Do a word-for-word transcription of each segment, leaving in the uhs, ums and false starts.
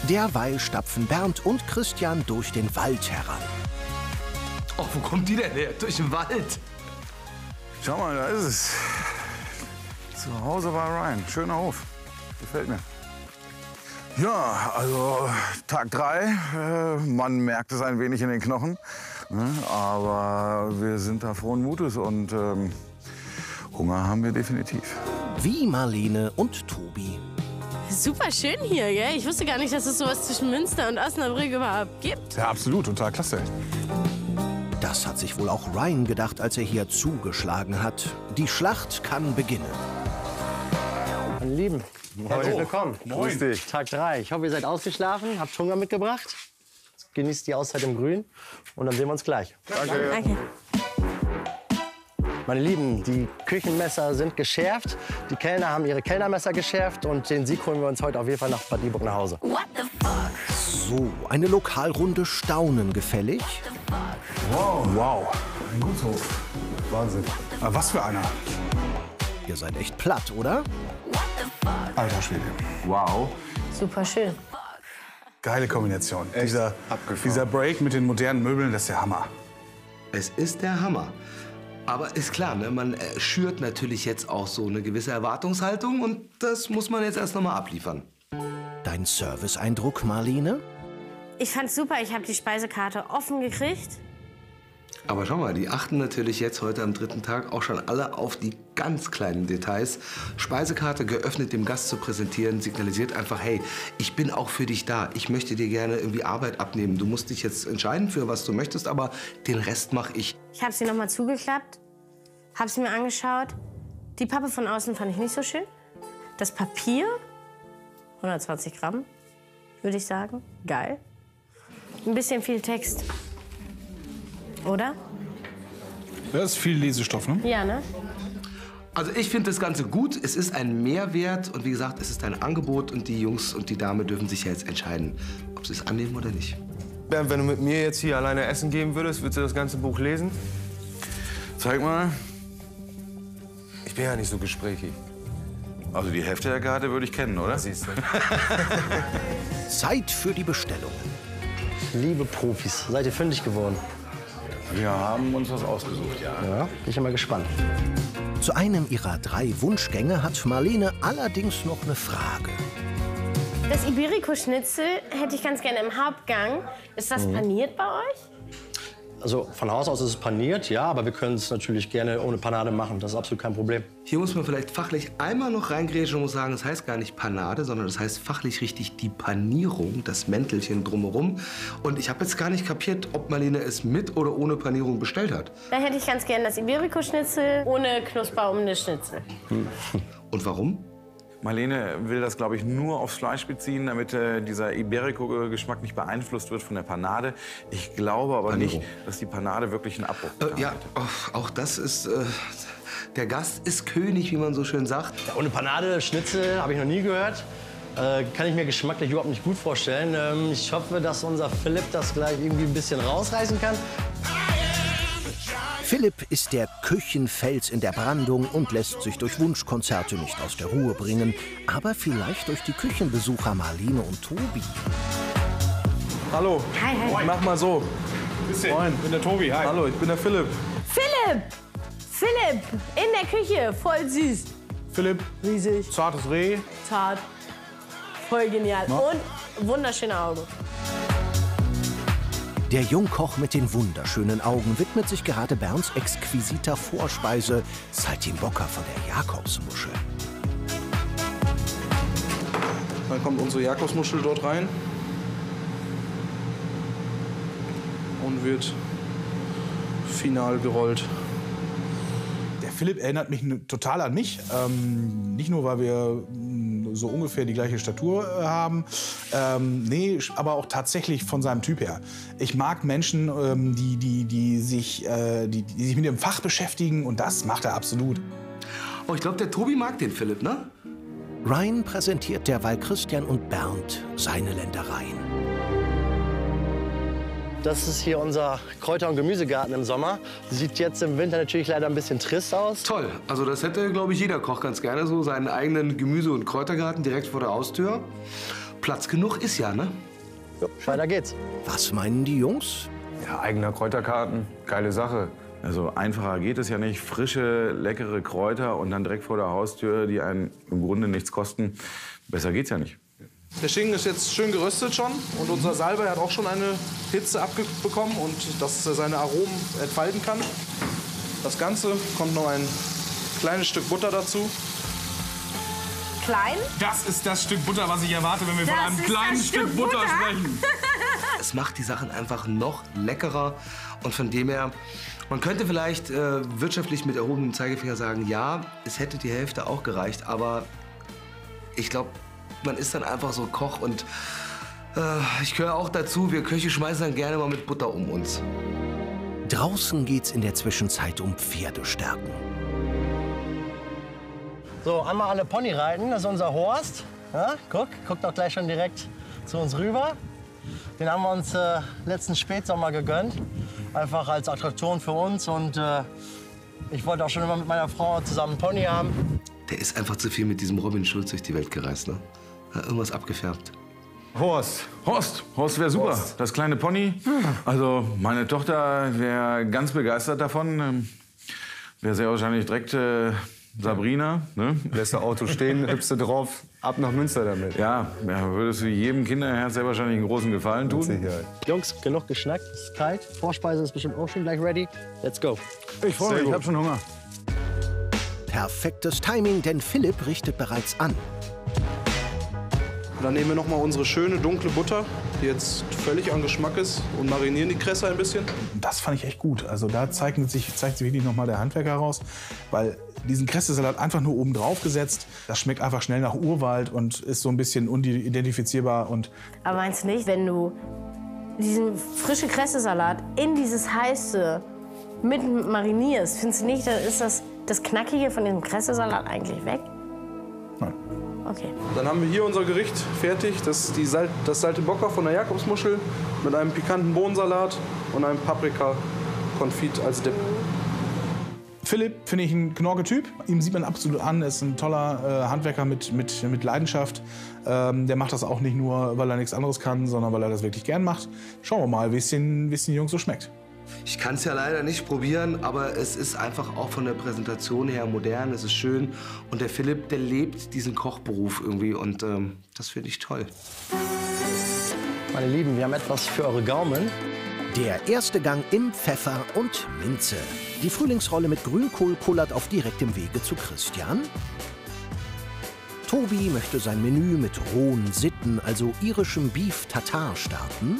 Derweil stapfen Bernd und Christian durch den Wald heran. Oh, wo kommt die denn her? Durch den Wald? Schau mal, da ist es. Zu Hause war Ryan. Schöner Hof. Gefällt mir. Ja, also Tag drei. Äh, man merkt es ein wenig in den Knochen. Ne? Aber wir sind da frohen Mutes und ähm, Hunger haben wir definitiv. Wie Marlene und Tobi. Super schön hier, gell? Ich wusste gar nicht, dass es sowas zwischen Münster und Osnabrück überhaupt gibt. Ja, absolut. Total klasse. Das hat sich wohl auch Ryan gedacht, als er hier zugeschlagen hat. Die Schlacht kann beginnen. Meine Lieben, herzlich willkommen. Grüß dich. Tag drei. Ich hoffe, ihr seid ausgeschlafen, habt Hunger mitgebracht. Genießt die Auszeit im Grün und dann sehen wir uns gleich. Danke. Danke. Meine Lieben, die Küchenmesser sind geschärft. Die Kellner haben ihre Kellnermesser geschärft und den Sieg holen wir uns heute auf jeden Fall nach Bad Dieburg nach Hause. So, eine Lokalrunde Staunen gefällig. Wow. Wow. Ein Gutshof. Wahnsinn. Aber was für einer. Ihr seid echt platt, oder? Alter Schwede. Wow. Super schön. Geile Kombination. Dieser, abgefahren. dieser Break mit den modernen Möbeln, das ist der Hammer. Es ist der Hammer. Aber ist klar, ne? Man äh, schürt natürlich jetzt auch so eine gewisse Erwartungshaltung und das muss man jetzt erst noch mal abliefern. Dein Serviceeindruck, Marlene? Ich fand's super, ich habe die Speisekarte offen gekriegt. Aber schau mal, die achten natürlich jetzt heute am dritten Tag auch schon alle auf die ganz kleinen Details. Speisekarte geöffnet dem Gast zu präsentieren, signalisiert einfach, hey, ich bin auch für dich da. Ich möchte dir gerne irgendwie Arbeit abnehmen. Du musst dich jetzt entscheiden, für was du möchtest, aber den Rest mache ich. Ich habe sie noch mal zugeklappt, habe sie mir angeschaut. Die Pappe von außen fand ich nicht so schön. Das Papier, hundertzwanzig Gramm, würde ich sagen. Geil. Ein bisschen viel Text. Oder? Das ist viel Lesestoff, ne? Ja, ne? Also ich finde das Ganze gut. Es ist ein Mehrwert und wie gesagt, es ist ein Angebot und die Jungs und die Dame dürfen sich ja jetzt entscheiden, ob sie es annehmen oder nicht. Bernd, wenn du mit mir jetzt hier alleine essen gehen würdest, würdest du das ganze Buch lesen? Zeig mal. Ich bin ja nicht so gesprächig. Also die Hälfte der Karte würde ich kennen, oder? Siehst du. Zeit für die Bestellungen. Liebe Profis, seid ihr fündig geworden? Wir haben uns was ausgesucht, ja. Ja, bin ich mal gespannt. Zu einem ihrer drei Wunschgänge hat Marlene allerdings noch eine Frage. Das Iberico-Schnitzel hätte ich ganz gerne im Hauptgang. Ist das paniert bei euch? Also von Haus aus ist es paniert, ja, aber wir können es natürlich gerne ohne Panade machen. Das ist absolut kein Problem. Hier muss man vielleicht fachlich einmal noch reingrätschen und muss sagen, das heißt gar nicht Panade, sondern das heißt fachlich richtig die Panierung, das Mäntelchen drumherum. Und ich habe jetzt gar nicht kapiert, ob Marlene es mit oder ohne Panierung bestellt hat. Da hätte ich ganz gerne das Iberico-Schnitzel ohne Knusper um den Schnitzel. Und warum? Marlene will das, glaube ich, nur aufs Fleisch beziehen, damit äh, dieser Iberico-Geschmack nicht beeinflusst wird von der Panade. Ich glaube aber Panierung. nicht, dass die Panade wirklich einen Abbruch getan Äh, ja, hätte. auch, auch das ist... Äh, der Gast ist König, wie man so schön sagt. Ja, ohne Panade, Schnitzel, habe ich noch nie gehört. Äh, kann ich mir geschmacklich überhaupt nicht gut vorstellen. Ähm, ich hoffe, dass unser Philipp das gleich irgendwie ein bisschen rausreißen kann. Philipp ist der Küchenfels in der Brandung und lässt sich durch Wunschkonzerte nicht aus der Ruhe bringen. Aber vielleicht durch die Küchenbesucher Marlene und Tobi. Hallo. Hi, hi. Mach mal so. Moin, ich bin der Tobi, hi. Hallo, ich bin der Philipp. Philipp! Philipp! In der Küche, voll süß. Philipp, Riesig, zartes Reh. zart, voll genial. Und wunderschöne Augen. Der Jungkoch mit den wunderschönen Augen widmet sich gerade Bernds exquisiter Vorspeise Saltimbocca von der Jakobsmuschel. Dann kommt unsere Jakobsmuschel dort rein. Und wird final gerollt. Der Philipp erinnert mich total an mich. Ähm, nicht nur, weil wir mh, so ungefähr die gleiche Statur äh, haben, ähm, nee, aber auch tatsächlich von seinem Typ her. Ich mag Menschen, ähm, die, die, die, sich, äh, die, die sich mit dem Fach beschäftigen und das macht er absolut. Oh, ich glaube, der Tobi mag den Philipp, ne? Ryan präsentiert derweil Christian und Bernd seine Ländereien. Das ist hier unser Kräuter- und Gemüsegarten im Sommer. Sieht jetzt im Winter natürlich leider ein bisschen trist aus. Toll. Also das hätte, glaube ich, jeder Koch ganz gerne, so seinen eigenen Gemüse- und Kräutergarten direkt vor der Haustür. Platz genug ist ja, ne? Jo, weiter geht's. Was meinen die Jungs? Ja, eigener Kräuterkarten, geile Sache. Also einfacher geht es ja nicht. Frische, leckere Kräuter und dann direkt vor der Haustür, die einen im Grunde nichts kosten. Besser geht's ja nicht. Der Schinken ist jetzt schön geröstet schon und unser Salbei hat auch schon eine Hitze abbekommen und dass er seine Aromen entfalten kann. Das Ganze kommt noch ein kleines Stück Butter dazu. Klein? Das ist das Stück Butter, was ich erwarte, wenn wir Das von einem ist kleinen das Stück Stück Butter, Butter? sprechen. Es macht die Sachen einfach noch leckerer. Und von dem her, man könnte vielleicht äh, wirtschaftlich mit erhobenem Zeigefinger sagen, ja, es hätte die Hälfte auch gereicht. Aber ich glaube, man ist dann einfach so Koch und äh, ich gehöre auch dazu, wir Köche schmeißen dann gerne mal mit Butter um uns. Draußen geht's in der Zwischenzeit um Pferdestärken. So, einmal alle Pony reiten, das ist unser Horst. Ja, guck, guck doch gleich schon direkt zu uns rüber. Den haben wir uns äh, letzten Spätsommer gegönnt, einfach als Attraktion für uns. Und äh, ich wollte auch schon immer mit meiner Frau zusammen einen Pony haben. Der ist einfach zu viel mit diesem Robin Schulz durch die Welt gereist, ne? Hat irgendwas abgefärbt. Horst, Horst, Horst wäre super. Horst. Das kleine Pony. Also meine Tochter wäre ganz begeistert davon. Ähm, Wäre sehr wahrscheinlich direkt äh, Sabrina. Ne? Lässt das Auto stehen, hüpfst du drauf, ab nach Münster damit. Ja, ja, würdest du jedem Kinderherz sehr wahrscheinlich einen großen Gefallen tun. Sicherheit. Jungs, genug geschnackt, es ist kalt. Vorspeise ist bestimmt auch schon gleich ready. Let's go. Ich freue mich, ich habe schon Hunger. Perfektes Timing, denn Philipp richtet bereits an. Dann nehmen wir noch mal unsere schöne dunkle Butter, die jetzt völlig an Geschmack ist, und marinieren die Kresse ein bisschen. Das fand ich echt gut. Also da zeigt sich, zeigt sich wirklich noch mal der Handwerker raus, weil diesen Kressesalat einfach nur oben drauf gesetzt, das schmeckt einfach schnell nach Urwald und ist so ein bisschen unidentifizierbar. Und Aber meinst du nicht, wenn du diesen frischen Kressesalat in dieses heiße mit marinierst, findest du nicht, dann ist das, das Knackige von diesem Kressesalat eigentlich weg? Nein. Okay. Dann haben wir hier unser Gericht fertig. Das ist die Sal das Saltimbocca von der Jakobsmuschel mit einem pikanten Bohnensalat und einem Paprika-Konfit als Dip. Philipp finde ich ein Knorke-Typ. Ihm sieht man absolut an, er ist ein toller äh, Handwerker mit, mit, mit Leidenschaft. Ähm, der macht das auch nicht nur, weil er nichts anderes kann, sondern weil er das wirklich gern macht. Schauen wir mal, wie es den, wie es den Jungs so schmeckt. Ich kann es ja leider nicht probieren, aber es ist einfach auch von der Präsentation her modern, es ist schön. Und der Philipp, der lebt diesen Kochberuf irgendwie und ähm, das finde ich toll. Meine Lieben, wir haben etwas für eure Gaumen. Der erste Gang im Pfeffer und Minze. Die Frühlingsrolle mit Grünkohl pullert auf direktem Wege zu Christian. Tobi möchte sein Menü mit rohen Sitten, also irischem Beef Tartar, starten.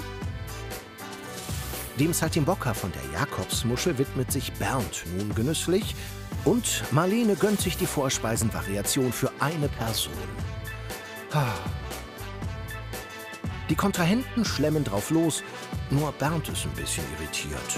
Dem Saltimbocca von der Jakobsmuschel widmet sich Bernd nun genüsslich. Und Marlene gönnt sich die Vorspeisenvariation für eine Person. Die Kontrahenten schlemmen drauf los, nur Bernd ist ein bisschen irritiert.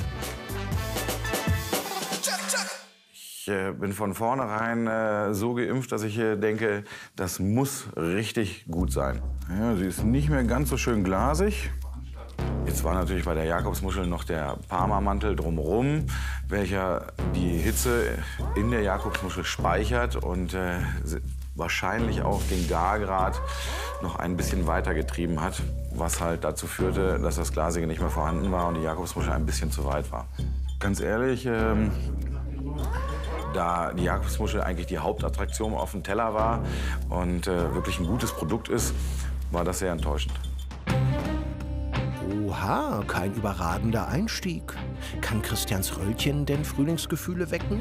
Ich äh, bin von vornherein äh, so geimpft, dass ich äh, denke, das muss richtig gut sein. Ja, sie ist nicht mehr ganz so schön glasig. Jetzt war natürlich bei der Jakobsmuschel noch der Parmamantel drumherum, welcher die Hitze in der Jakobsmuschel speichert und äh, wahrscheinlich auch den Gargrad noch ein bisschen weitergetrieben hat, was halt dazu führte, dass das Glasige nicht mehr vorhanden war und die Jakobsmuschel ein bisschen zu weit war. Ganz ehrlich, ähm, da die Jakobsmuschel eigentlich die Hauptattraktion auf dem Teller war und äh, wirklich ein gutes Produkt ist, war das sehr enttäuschend. Oha, kein überragender Einstieg. Kann Christians Röllchen denn Frühlingsgefühle wecken?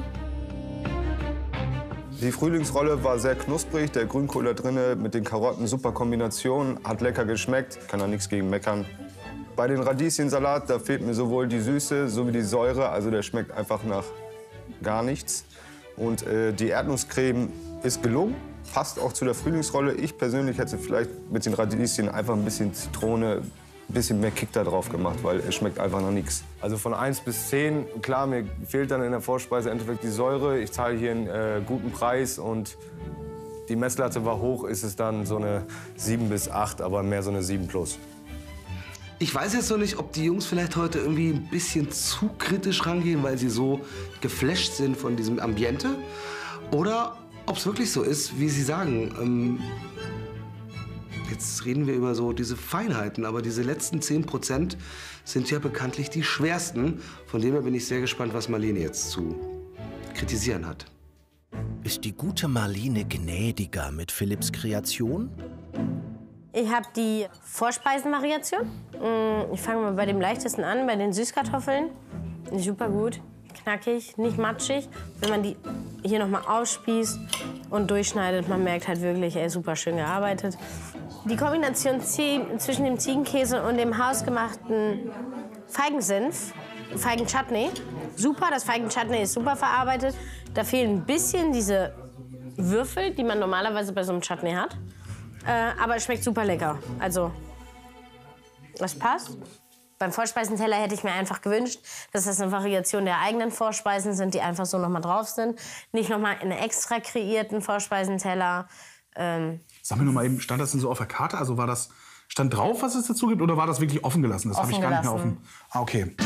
Die Frühlingsrolle war sehr knusprig, der Grünkohl da drinne mit den Karotten, super Kombination, hat lecker geschmeckt, kann da nichts gegen meckern. Bei den Radieschensalat, da fehlt mir sowohl die Süße sowie die Säure, also der schmeckt einfach nach gar nichts. Und äh, die Erdnusscreme ist gelungen, passt auch zu der Frühlingsrolle. Ich persönlich hätte vielleicht mit den Radieschen einfach ein bisschen Zitrone, ein bisschen mehr Kick da drauf gemacht, weil es schmeckt einfach nach nichts. Also von eins bis zehn, klar, mir fehlt dann in der Vorspeise im Endeffekt die Säure. Ich zahle hier einen äh, guten Preis und die Messlatte war hoch, ist es dann so eine sieben bis acht, aber mehr so eine sieben plus. Ich weiß jetzt noch nicht, ob die Jungs vielleicht heute irgendwie ein bisschen zu kritisch rangehen, weil sie so geflasht sind von diesem Ambiente. Oder ob es wirklich so ist, wie sie sagen. Ähm, Jetzt reden wir über so diese Feinheiten, aber diese letzten zehn Prozent sind ja bekanntlich die schwersten. Von dem her bin ich sehr gespannt, was Marlene jetzt zu kritisieren hat. Ist die gute Marlene gnädiger mit Philipps Kreation? Ich habe die Vorspeisenvariation. Ich fange mal bei dem leichtesten an, bei den Süßkartoffeln. Super gut, knackig, nicht matschig. Wenn man die hier noch mal ausspießt und durchschneidet, man merkt halt wirklich, ey, super schön gearbeitet. Die Kombination zwischen dem Ziegenkäse und dem hausgemachten Feigensenf, Feigenchutney, super. Das Feigenchutney ist super verarbeitet. Da fehlen ein bisschen diese Würfel, die man normalerweise bei so einem Chutney hat. Äh, aber es schmeckt super lecker. Also, das passt. Beim Vorspeisenteller hätte ich mir einfach gewünscht, dass das eine Variation der eigenen Vorspeisen sind, die einfach so noch mal drauf sind. Nicht noch mal einen extra kreierten Vorspeisenteller. Ähm Sag mir noch mal eben, stand das denn so auf der Karte? Also war das, stand drauf, was es dazu gibt, oder war das wirklich offen gelassen? Das habe ich gar nicht mehr offen. Ah, okay.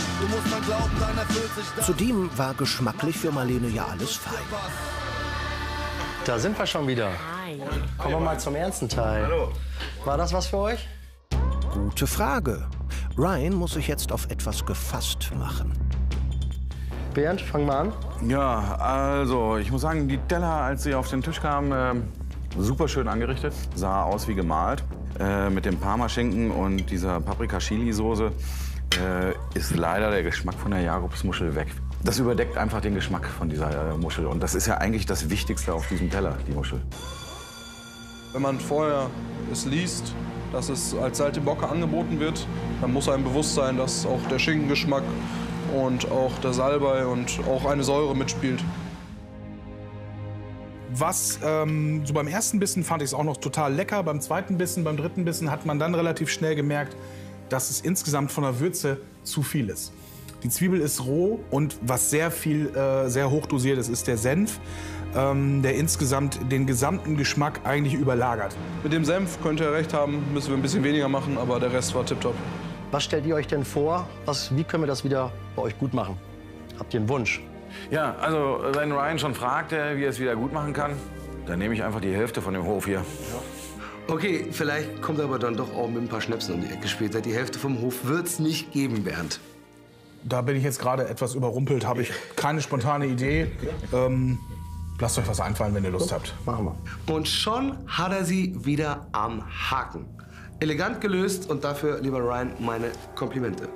Zudem war geschmacklich für Marlene ja alles fein. Da sind wir schon wieder. Kommen wir mal zum ernsten Teil. Hallo. War das was für euch? Gute Frage. Ryan muss sich jetzt auf etwas gefasst machen. Bernd, fang mal an. Ja, also ich muss sagen, die Teller, als sie auf den Tisch kamen, äh, super schön angerichtet. Sah aus wie gemalt. Äh, mit dem Parmaschinken und dieser Paprika-Chili-Soße äh, ist leider der Geschmack von der Jakobsmuschel weg. Das überdeckt einfach den Geschmack von dieser äh, Muschel. Und das ist ja eigentlich das Wichtigste auf diesem Teller, die Muschel. Wenn man vorher es liest, dass es als Saltimbocca angeboten wird, dann muss einem bewusst sein, dass auch der Schinkengeschmack und auch der Salbei und auch eine Säure mitspielt. Was, ähm, so beim ersten Bissen fand ich es auch noch total lecker. Beim zweiten Bissen, beim dritten Bissen hat man dann relativ schnell gemerkt, dass es insgesamt von der Würze zu viel ist. Die Zwiebel ist roh und was sehr viel, äh, sehr hoch dosiert ist, ist der Senf, ähm, der insgesamt den gesamten Geschmack eigentlich überlagert. Mit dem Senf könnt ihr recht haben, müssen wir ein bisschen weniger machen, aber der Rest war tipptopp. Was stellt ihr euch denn vor? Was, wie können wir das wieder bei euch gut machen? Habt ihr einen Wunsch? Ja, also wenn Ryan schon fragt, äh, wie er es wieder gut machen kann, dann nehme ich einfach die Hälfte von dem Hof hier. Ja. Okay, vielleicht kommt er aber dann doch auch mit ein paar Schnäpsen um die Ecke später. Die Hälfte vom Hof wird's nicht geben, Bernd. Da bin ich jetzt gerade etwas überrumpelt, habe ich keine spontane Idee. Ähm, lasst euch was einfallen, wenn ihr Lust habt. Machen wir. Und schon hat er sie wieder am Haken. Elegant gelöst und dafür, lieber Ryan, meine Komplimente.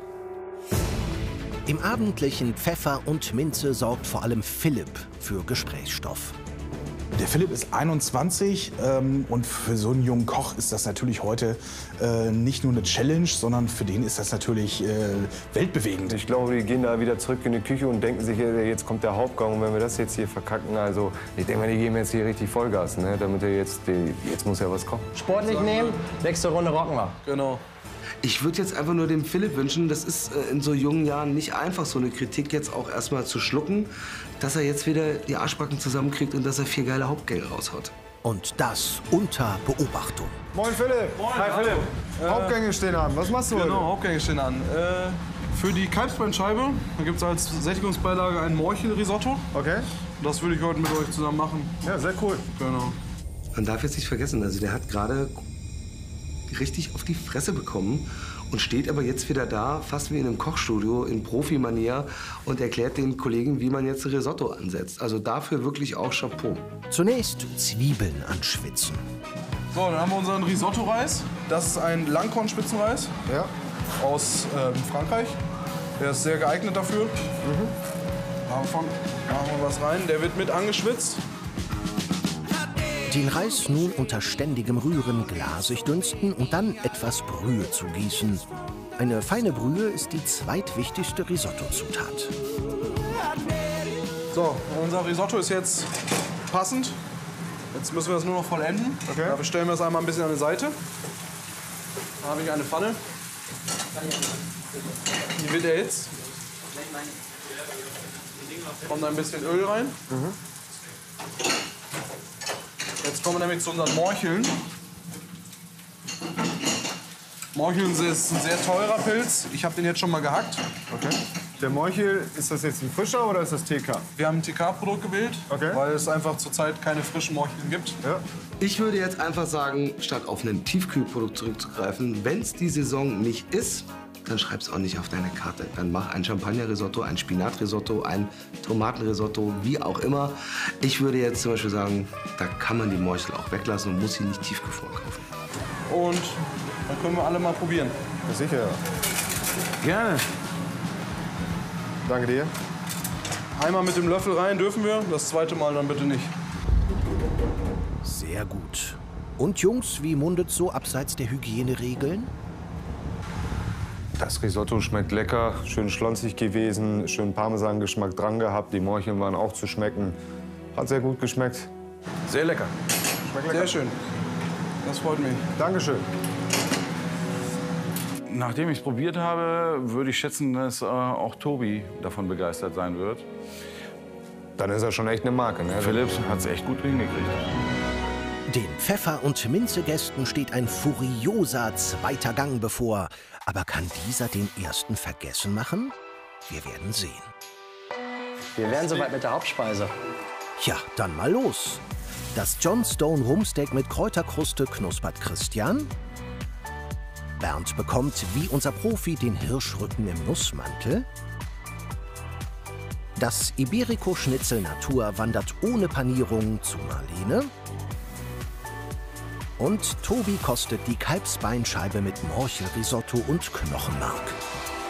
Im abendlichen Pfeffer und Minze sorgt vor allem Philipp für Gesprächsstoff. Der Philipp ist einundzwanzig ähm, und für so einen jungen Koch ist das natürlich heute äh, nicht nur eine Challenge, sondern für den ist das natürlich äh, weltbewegend. Ich glaube, die gehen da wieder zurück in die Küche und denken sich, jetzt kommt der Hauptgang und wenn wir das jetzt hier verkacken, also ich denke mal, die geben jetzt hier richtig Vollgas, ne? Damit er jetzt, die, jetzt muss ja was kommen. Sportlich nehmen, nächste Runde rocken wir. Genau. Ich würde jetzt einfach nur dem Philipp wünschen, das ist äh, in so jungen Jahren nicht einfach, so eine Kritik jetzt auch erstmal zu schlucken, dass er jetzt wieder die Arschbacken zusammenkriegt und dass er vier geile Hauptgänge raushaut. Und das unter Beobachtung. Moin Philipp. Moin, Hi Philipp. Äh, Hauptgänge stehen an. Was machst du Genau, heute? Hauptgänge stehen an. Äh, für die Kalbsbeinscheibe gibt es als Sättigungsbeilage ein Morchelrisotto. Okay. Das würde ich heute mit euch zusammen machen. Ja, sehr cool. Genau. Man darf jetzt nicht vergessen, also der hat gerade richtig auf die Fresse bekommen und steht aber jetzt wieder da, fast wie in einem Kochstudio, in Profimanier und erklärt den Kollegen, wie man jetzt Risotto ansetzt. Also dafür wirklich auch Chapeau. Zunächst Zwiebeln anschwitzen. So, dann haben wir unseren Risotto-Reis. Das ist ein Langkornspitzenreis Ja. aus ähm, Frankreich. Der ist sehr geeignet dafür. Mhm. Davon machen wir was rein. Der wird mit angeschwitzt. Den Reis nun unter ständigem Rühren glasig dünsten und dann etwas Brühe zugießen. Eine feine Brühe ist die zweitwichtigste Risotto-Zutat. So, unser Risotto ist jetzt passend. Jetzt müssen wir das nur noch vollenden. Okay. Dafür stellen wir es einmal ein bisschen an die Seite. Da habe ich eine Pfanne. Die wird erhitzt. Kommt ein bisschen Öl rein. Mhm. Jetzt kommen wir nämlich zu unseren Morcheln. Morcheln ist ein sehr teurer Pilz. Ich habe den jetzt schon mal gehackt. Okay. Der Morchel, ist das jetzt ein frischer oder ist das T K? Wir haben ein T K-Produkt gewählt, Okay. weil es einfach zurzeit keine frischen Morcheln gibt. Ja. Ich würde jetzt einfach sagen, statt auf ein Tiefkühlprodukt zurückzugreifen, wenn es die Saison nicht ist, dann schreib es auch nicht auf deine Karte. Dann mach ein Champagner-Risotto, ein Spinat-Risotto, ein Tomatenrisotto, wie auch immer. Ich würde jetzt zum Beispiel sagen, da kann man die Morchel auch weglassen und muss sie nicht tiefgefroren kaufen. Und dann können wir alle mal probieren. Ja, sicher. Gerne. Danke dir. Einmal mit dem Löffel rein dürfen wir, das zweite Mal dann bitte nicht. Sehr gut. Und Jungs, wie mundet so abseits der Hygieneregeln? Das Risotto schmeckt lecker, schön schlonzig gewesen, schön Parmesangeschmack dran gehabt. Die Morcheln waren auch zu schmecken. Hat sehr gut geschmeckt. Sehr lecker. Schmeckt lecker. Sehr schön. Das freut mich. Dankeschön. Nachdem ich es probiert habe, würde ich schätzen, dass äh, auch Tobi davon begeistert sein wird. Dann ist er schon echt eine Marke, ne? Philipp hat es echt gut hingekriegt. Den Pfeffer- und Minzegästen steht ein furioser zweiter Gang bevor. Aber kann dieser den ersten vergessen machen? Wir werden sehen. Wir wären soweit mit der Hauptspeise. Ja, dann mal los. Das John Stone Rumsteak mit Kräuterkruste knuspert Christian. Bernd bekommt, wie unser Profi, den Hirschrücken im Nussmantel. Das Iberico-Schnitzel Natur wandert ohne Panierung zu Marlene. Und Tobi kostet die Kalbsbeinscheibe mit Morchelrisotto und Knochenmark.